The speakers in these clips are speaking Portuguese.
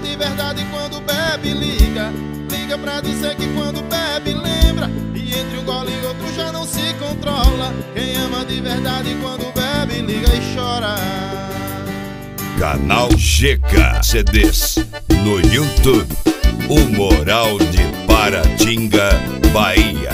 de verdade quando bebe liga. Liga pra dizer que quando bebe lembra, e entre um gole e outro já não se controla. Quem ama de verdade quando bebe liga e chora. Canal GK CDs no YouTube. O Moral de Paratinga, Bahia.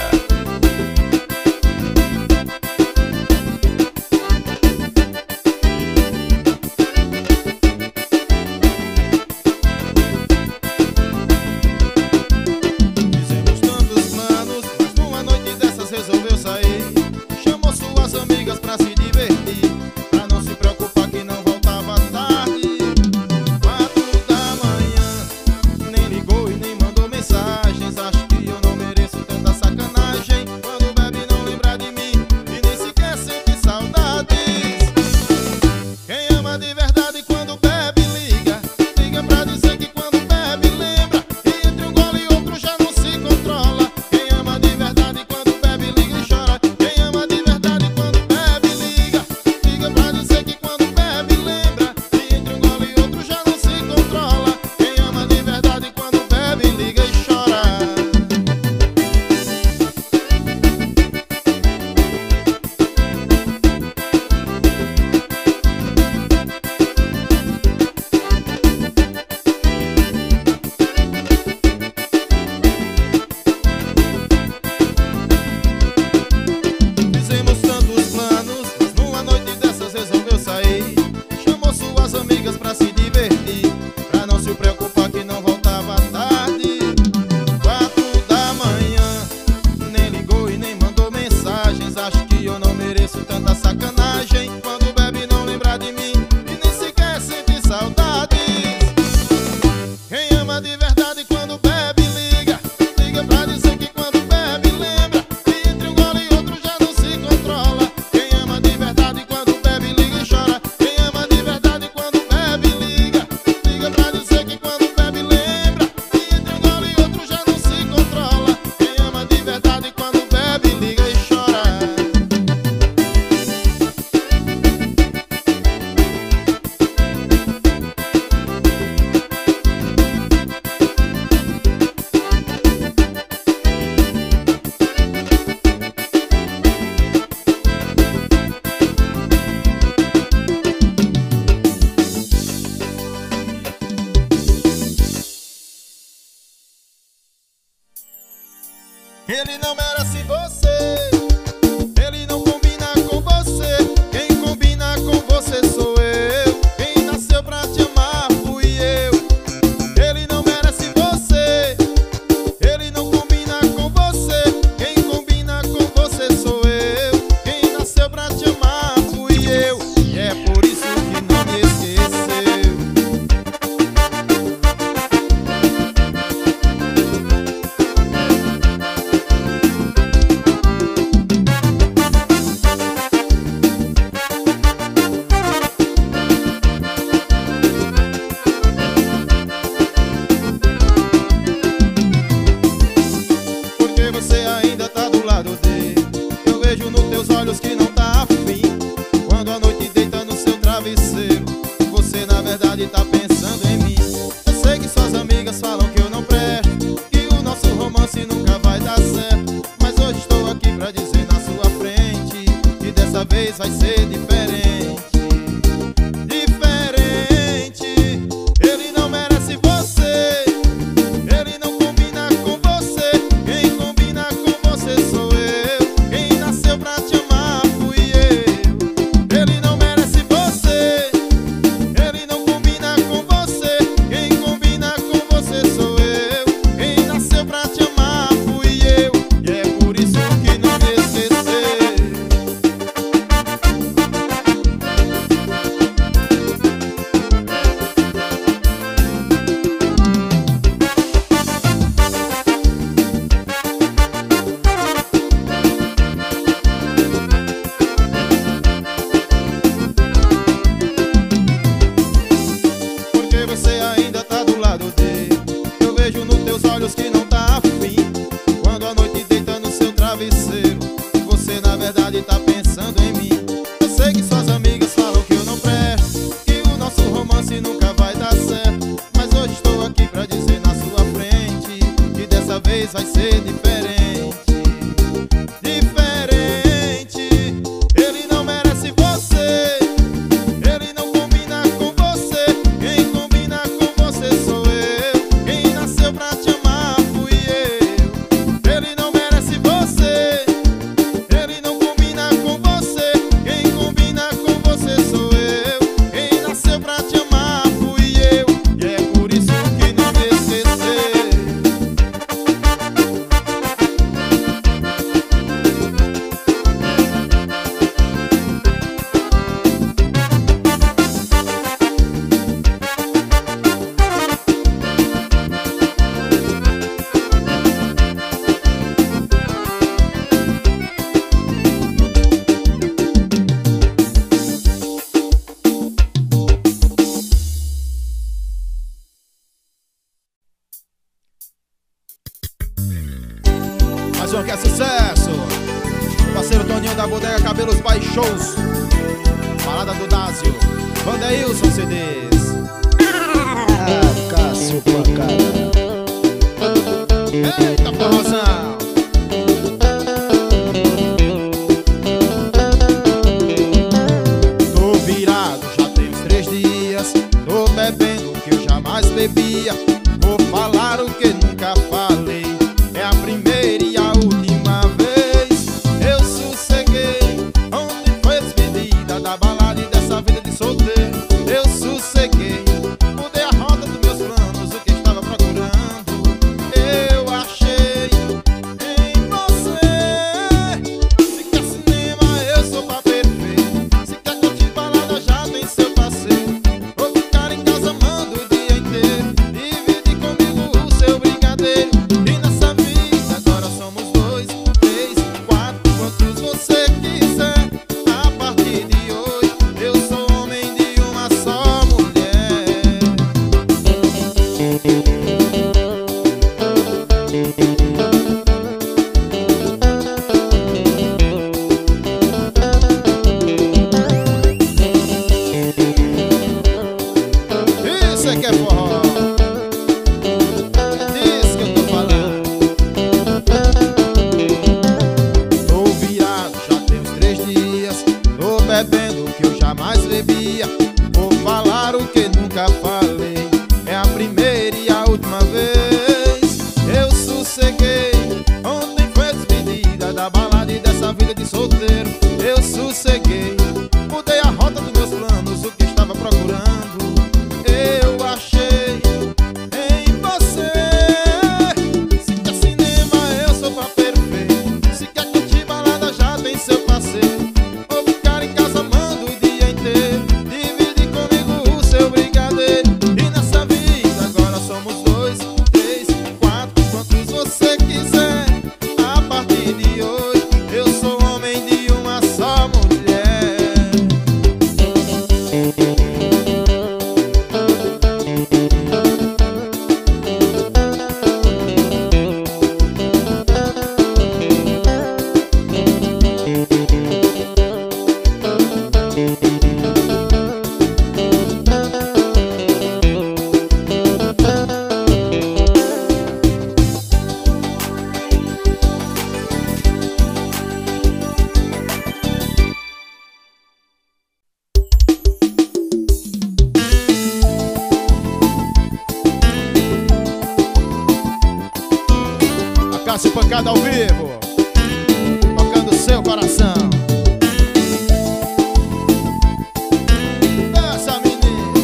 Fizemos tantos planos, mas numa noite dessas resolveu sair. Chamou suas amigas pra se divertir, pra não se preocupar que não voltava tarde. 4 da manhã, nem ligou e nem mandou mensagens. Acho que eu não mereço tanta sacanagem. Quando bebe não lembra de mim e nem sequer sente saudades. Quem ama de verdade quando bebe liga. Liga pra dizer que quando bebe lembra, e entre um gole e outro já não se controla. Quem ama de verdade quando bebe liga e chora. Quem ama de verdade quando bebe liga. Liga pra dizer que quando bebe lembra, e entre um gole e outro já não se controla. Quem ama de verdade quando bebe liga e chora. Fizemos tantos planos, mas numa noite dessas resolveu sair. Chamou suas amigas pra se divertir, pra não se preocupar que não voltava tarde. 4 da manhã, nem ligou e nem mandou mensagens. Acho que eu não mereço tanta sacanagem. Quando bebe não lembra de mim e nem sequer sente saudades. Quem ama de verdade quando bebe liga. Liga pra dizer que quando bebe lembra, e entre um gole e outro já não se controla. Quem ama de verdade quando bebe liga e chora. Quem ama de verdade quando bebe liga. Liga pra dizer que quando bebe lembra, e entre um gole e outro já não se controla. Quem ama de verdade quando bebe liga e chora. Ele não merece você, ele não combina com você. Quem combina com você sou eu. Quem nasceu pra te amar fui eu. Ele não merece você, ele não combina com você. Quem combina com você sou eu. Quem nasceu pra te amar fui eu. E é por isso que não me esqueceu. Porque você ainda tá do lado dele. Eu vejo nos teus olhos que não tá afim. Quando a noite deita no seu travesseiro, você na verdade tá pensando em mim. Eu sei que suas amigas falam que eu não presto, que o nosso romance nunca vai dar certo. Mas hoje estou aqui pra dizer na sua frente que dessa vez vai ser diferente. Diferente. Ele não merece você, ele não combina com você. Quem combina com você sou eu. Quem nasceu pra te amar fui eu. Ele não merece você, ele não combina com você. Quem combina com você sou eu. Quem nasceu pra te amar fui eu. E é por isso que não me esqueceu. Porque você ainda tá do lado dele. Eu vejo nos teus olhos que não tá afim. Quando a noite deita no seu travesseiro, você na verdade tá pensando em mim. Eu sei que suas amigas falam que eu não presto, que o nosso romance nunca vai dar certo. Mas hoje estou aqui da Bodega Cabelos by Shows, Balada do Dásio, Vandeilson CDs. Cássio Pancada. Eita forrozão. Tô virado, já tem uns 3 dias. Tô bebendo o que eu jamais bebia. Vou falar o que nunca falei. É a primeira e a última vez. Eu sosseguei. Ontem foi despedida da balada e dessa vida de solteiro. Eu sosseguei. Mudei a rota dos meus planos, o que estava procurando eu achei em você. Se quer cinema, eu sou pra perfeito. Se quer curtir balada, já tem seu passeio. Vou ficar em casa amando o dia inteiro. Divide comigo o seu brigadeiro. E nessa vida agora somos 2, 3, 4, quantos você quiser. A partir de hoje eu sou homem de uma só mulher. Isso é que é forró. É disso que eu tô falando. Tô virado, já tem uns 3 dias. Tô bebendo o que eu jamais bebia. Vou falar o que nunca falei. É a primeira e a última vez. Eu sosseguei. Ontem foi despedida da balada e dessa vida de solteiro. Eu sosseguei. Mudei a rota dos meus planos, o que estava procurando eu achei em você. Se quer cinema, eu sou pra perfeito. Se quer curtir balada, já tem seu passeio. Vou ficar em casa amando o dia inteiro. Divide comigo o seu brigadeiro. E nessa vida agora somos 2, 3, 4, quantos você quiser. A partir de hoje eu sou homem de uma só mulher. Cássio Pancada ao vivo, tocando seu coração. Dança, menina.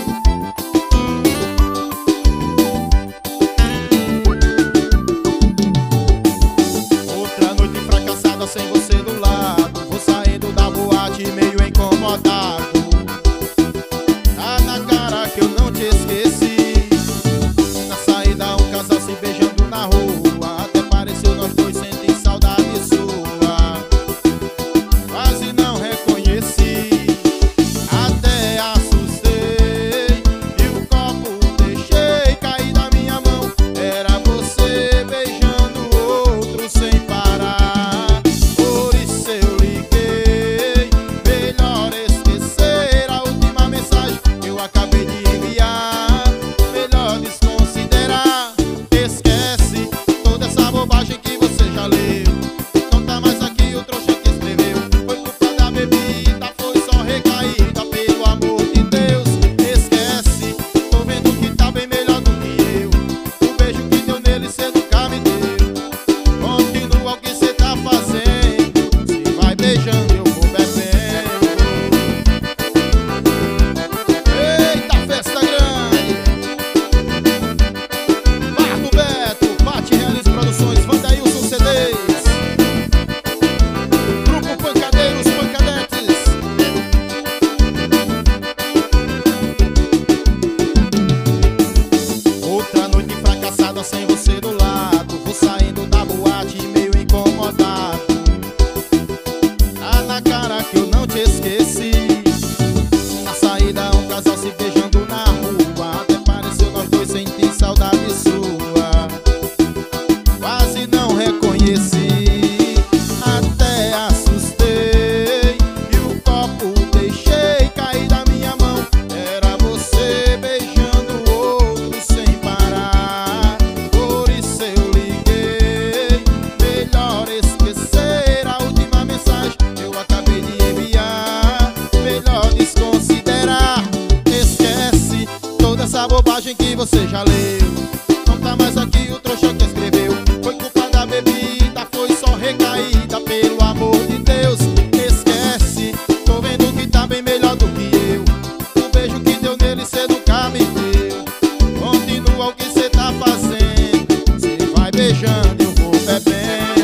Outra noite fracassada sem você do lado. Vou saindo da boate meio incomodado. Tá na cara que eu não te esqueci. Na saída um casal se beijando na rua. Até pareceu nós dois sentir saudade sua. Quase não reconheci, até assustei. E o copo deixei cair da minha mão. Era você beijando outro sem parar. Por isso eu liguei. Melhor esquecer a última mensagem que eu acabei de enviar. Melhor desconsiderar. Esquece toda essa bobagem que você já leu. Não tá mais aqui o trouxa que escreveu. Foi culpa da bebida, foi só recaída. Pelo amor de Deus, esquece. Tô vendo que tá bem melhor do que eu. O beijo que deu nele cê nunca me deu. Continua o que cê tá fazendo. Se vai beijando, eu vou bebendo. Eita, festa grande. Marco Beto, Bate Realiza Produções, Vandeilson CDs, Grupo Pancadeiros, Pancadetes. Outra noite fracassada sem você do lado. Vou saindo da boate meio incomodado. Tá na cara que eu não te esqueci. Na saída um casal se beijando na rua. Até pareceu nós dois sentir saudade sua. Quase não reconheci, até assustei. você já leu. Não tá mais aqui o trouxa que escreveu. Foi culpa da bebida, foi só recaída. Pelo amor de Deus, esquece. Tô vendo que tá bem melhor do que eu. O beijo que deu nele cê nunca me deu. Continua o que cê tá fazendo. Cê vai beijando e eu vou bebendo.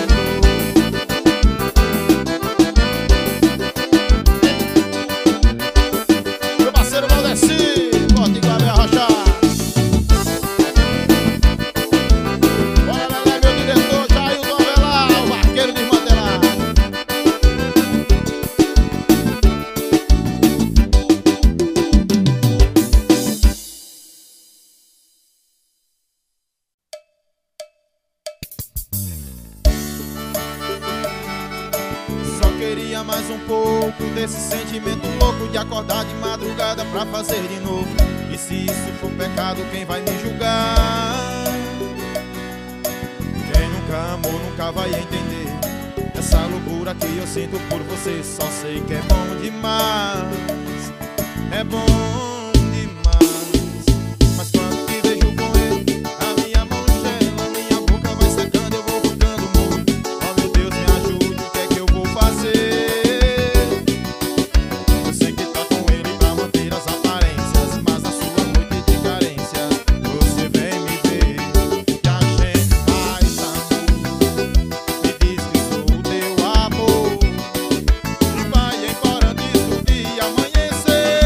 Meu parceiro Valdeci, Porto igual a Rocha. Bora lá, meu diretor Jailton Avelar, o vaqueiro desmantelado. Só queria mais um pouco desse sentimento louco de acordar de madrugada pra fazer de novo. E se isso for pecado, quem vai me julgar? Quem nunca amou nunca vai entender essa loucura que eu sinto por você. Só sei que é bom demais, é bom demais. Mas quando te vejo com ele, a minha mão gela, minha boca vai secando, eu vou ficando mudo. Oh meu Deus, me ajude, o que é que eu vou fazer? Eu sei que tá com ele pra manter as aparências, mas na sua noite de carência você vem me ver e a gente faz amor. Me diz que sou o teu amor e vai embora disso de amanhecer.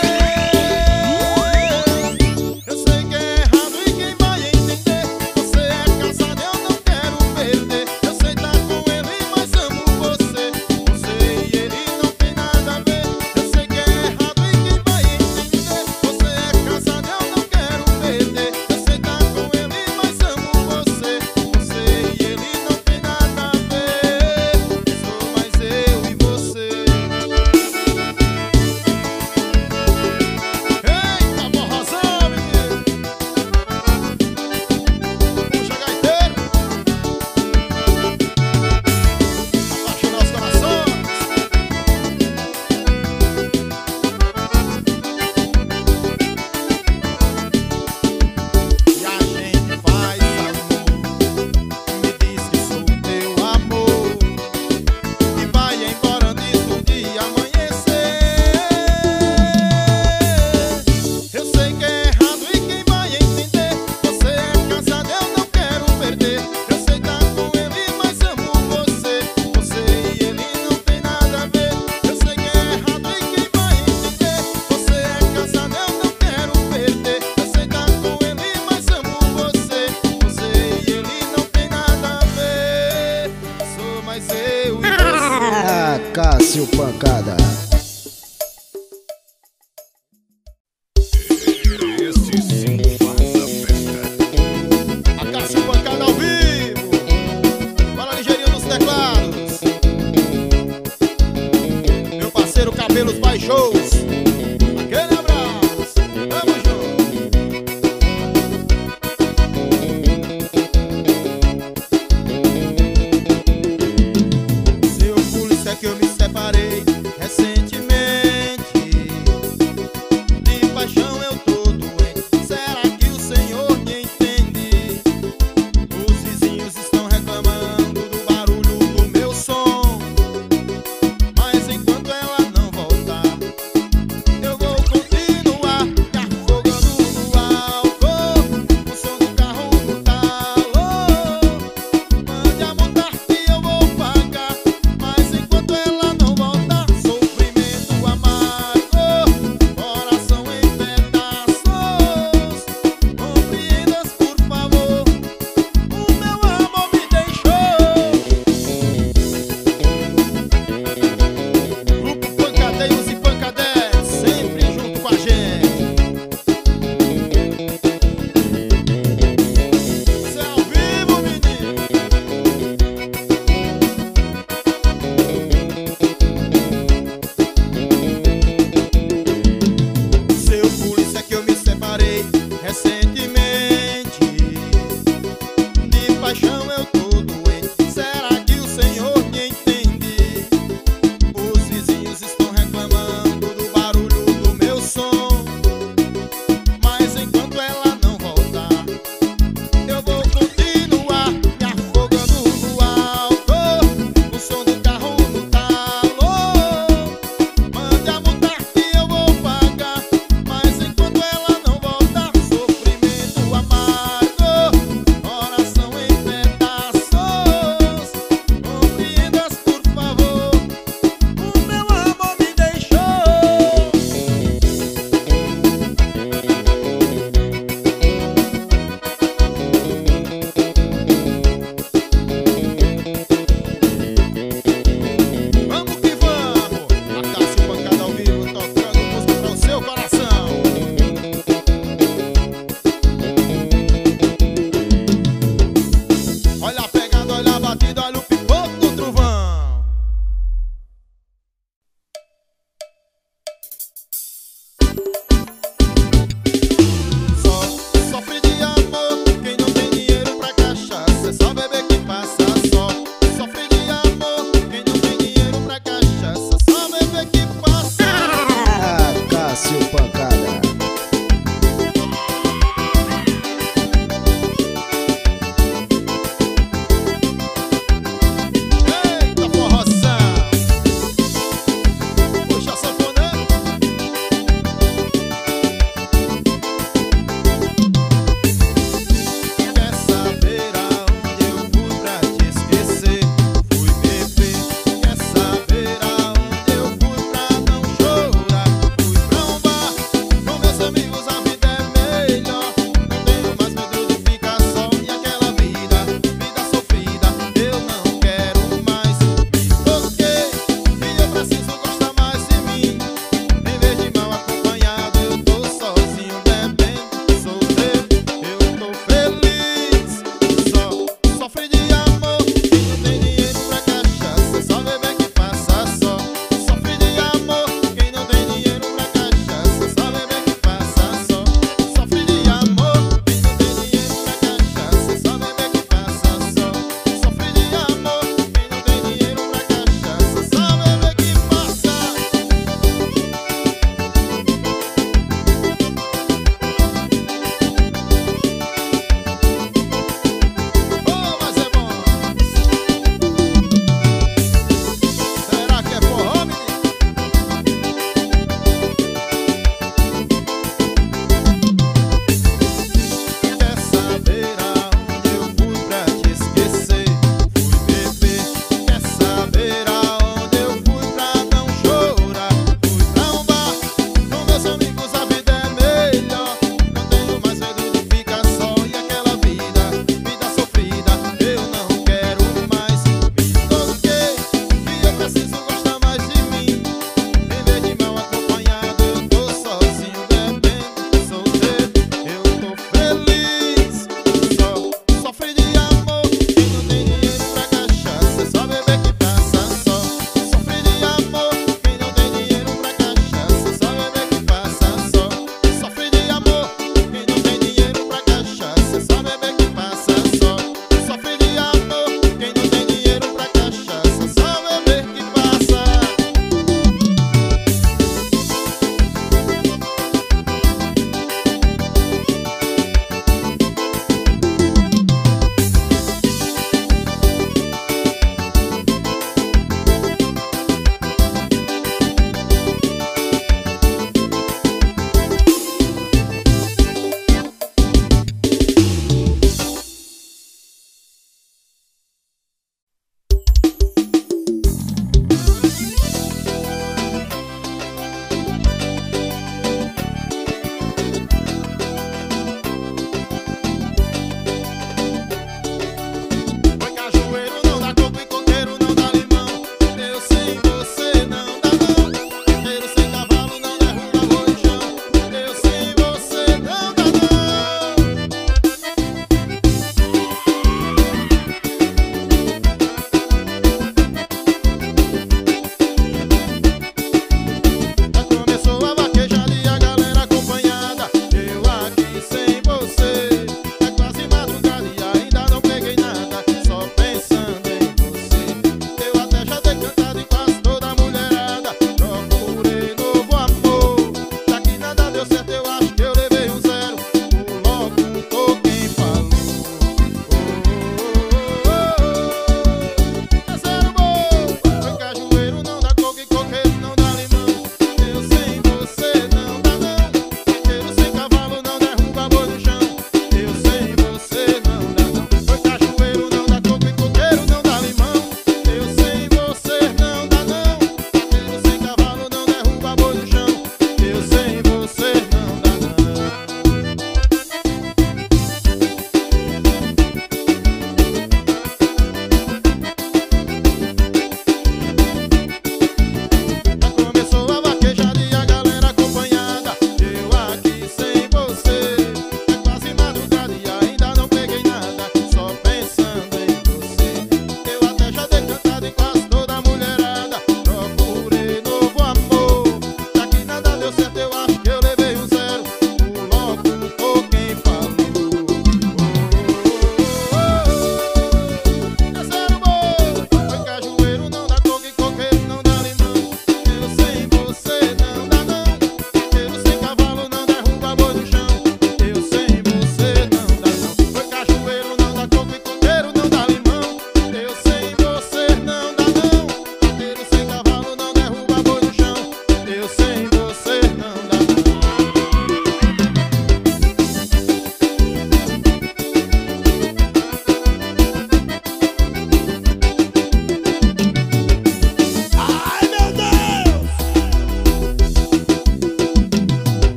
Eu sei que é errado e quem vai entender? Você é casado, eu não quero perder. Eu sei tá com ele, mas amo você. Você e ele não tem nada a ver. Eu sei que é errado e quem vai entender? Você é casado, eu não quero perder. Eu sei tá com ele, mas amo você. Você e ele não tem nada a ver. Sou mais eu e você. Eita, borrozão, menino! Puxa, gaiteiro! Apaixonar os corações! E a gente faz amor. Me diz que sou o teu amor e vai embora disso de amanhecer. Eu sei que é errado e quem vai entender? Você é casado, eu não quero perder. Eu sei tá com ele, mas amo você. Você e ele não tem nada a ver. Eu sei que é errado e quem vai entender? Você é casado, eu não quero perder. Eu sei tá com ele, mas amo você. Você e ele não tem nada a ver. Sou mais eu e você. Ah, Cássio Pancada. Esse sim faz a festa. A Cássio Pancada ao vivo. Bora ligeirinho nos teclados. Meu parceiro Cabelos Baixos. Aquele abraço. Tamo junto. Seu polícia que eu me separei recém